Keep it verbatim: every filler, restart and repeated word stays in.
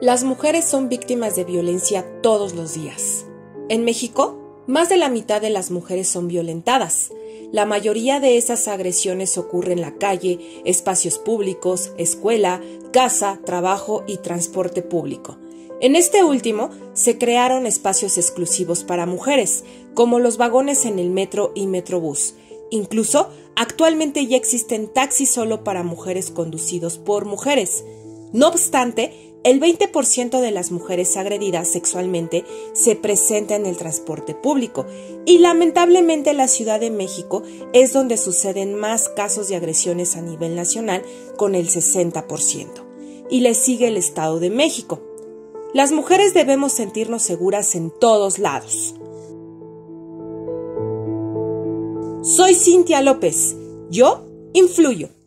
Las mujeres son víctimas de violencia todos los días. En México, más de la mitad de las mujeres son violentadas. La mayoría de esas agresiones ocurren en la calle, espacios públicos, escuela, casa, trabajo y transporte público. En este último, se crearon espacios exclusivos para mujeres, como los vagones en el metro y metrobús. Incluso, actualmente ya existen taxis solo para mujeres conducidos por mujeres. No obstante, el veinte por ciento de las mujeres agredidas sexualmente se presenta en el transporte público y lamentablemente la Ciudad de México es donde suceden más casos de agresiones a nivel nacional con el sesenta por ciento. Y le sigue el Estado de México. Las mujeres debemos sentirnos seguras en todos lados. Soy Cintia López. Yo influyo.